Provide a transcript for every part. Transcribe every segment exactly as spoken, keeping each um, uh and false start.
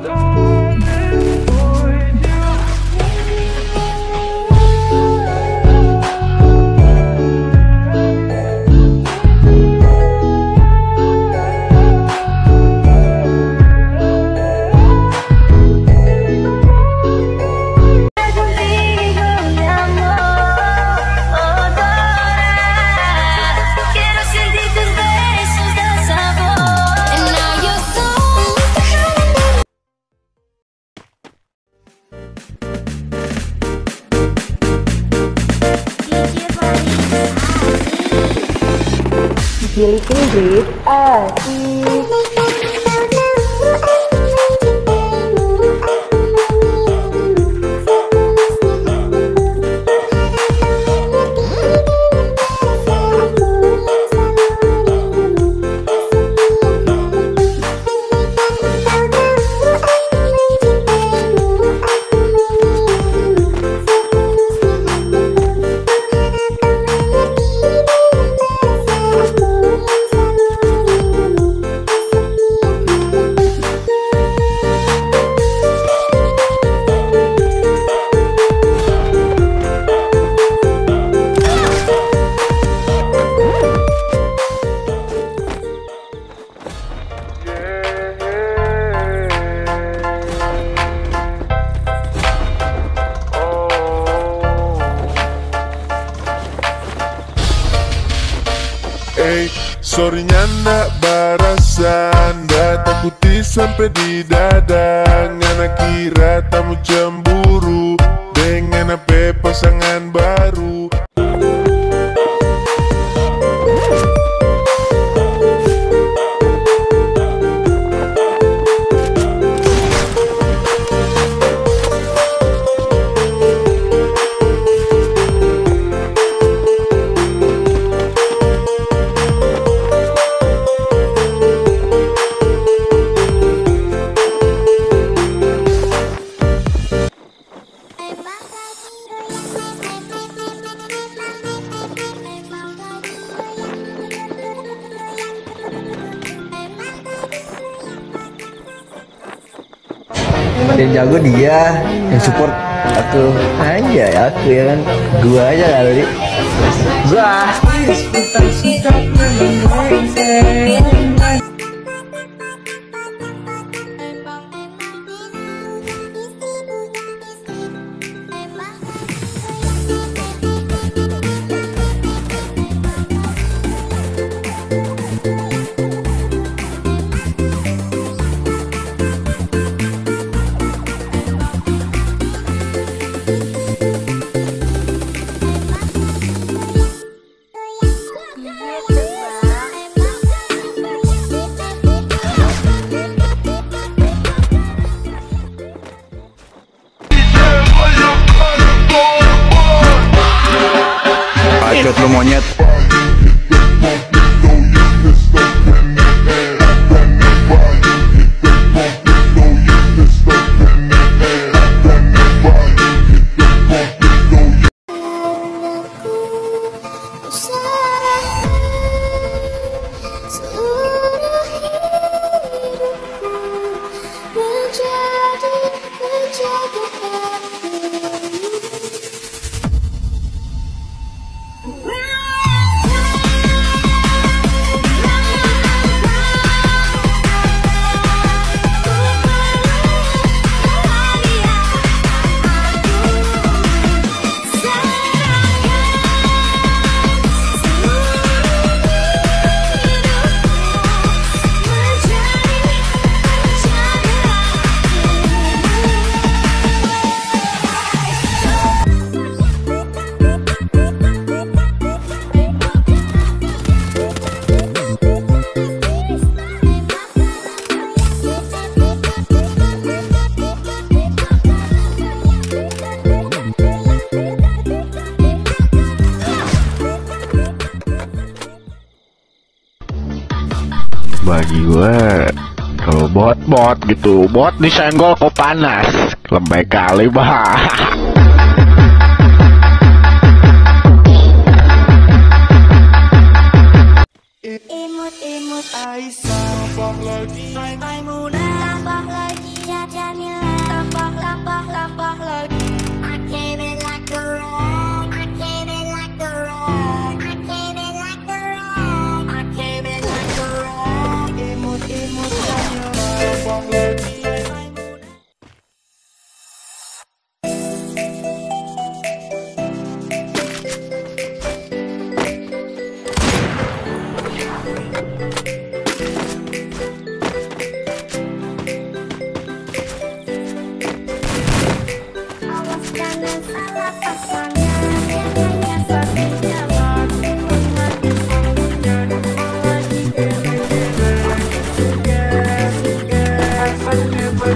Silicon Grip Asik. Eh, sorrynya ndak barasan, ndak takuti sampai di dada. Ngana kira tamu cemburu dengan apa pasangan baru. Yang jago dia, yang support aku aja ya, aku ya kan, gua aja kali, gua. Bacot lu monyet. Bagi gue, kalau bot-bot gitu, bot disenggol kok panas, lembek kali bah. Imut-imut Aisyah, tambah lagi Maimunah, tambah lagi Yaya.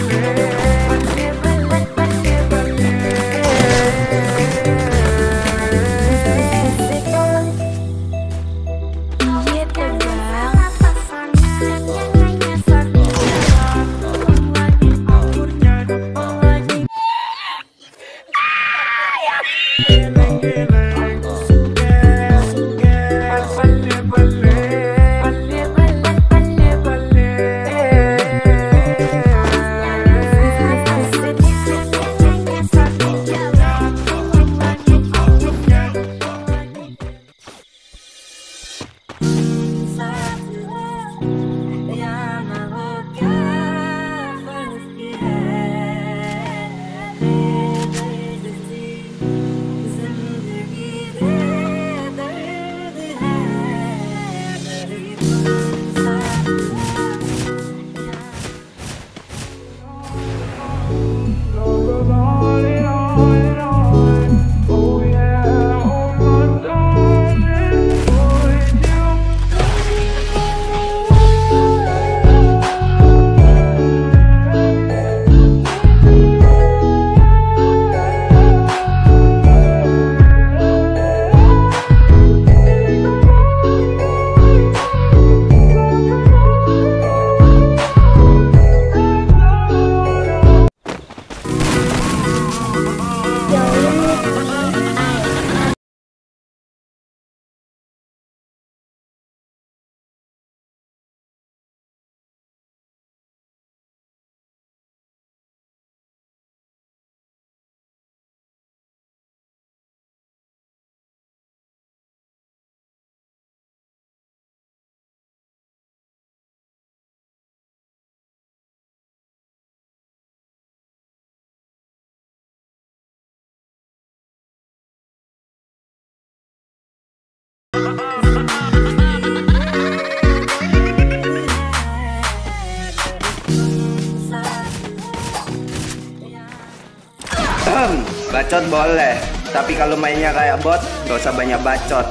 Hmm, bacot boleh, tapi kalau mainnya kayak bot, gak usah banyak bacot.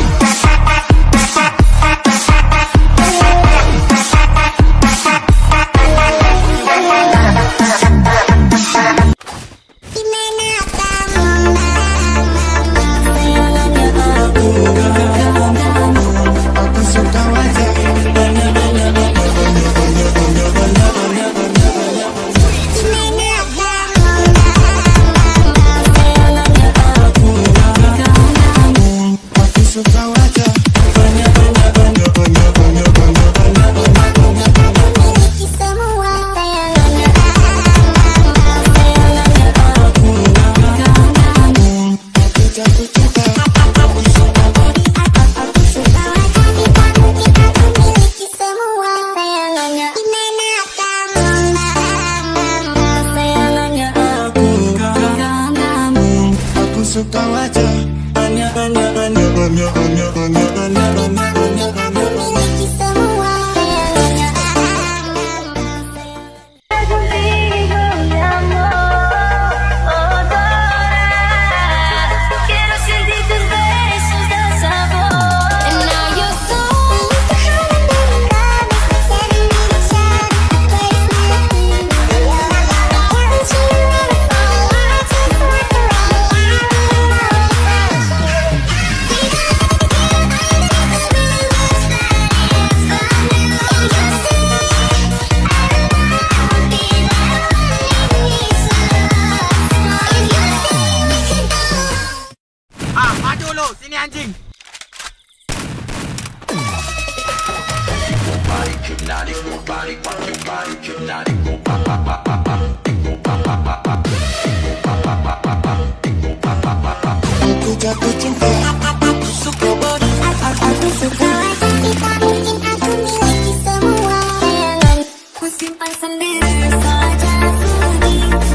Suka wajah hanya hanya hanya hanya hanya hanya hanya hanya hanya hanya memiliki semua sayangannya. Sini anjing. Aku jatuh cinta, aku suka bodoh, aku suka wajah kita, mungkin aku miliki semua sayangan. Ku simpan sendiri saja sunyi.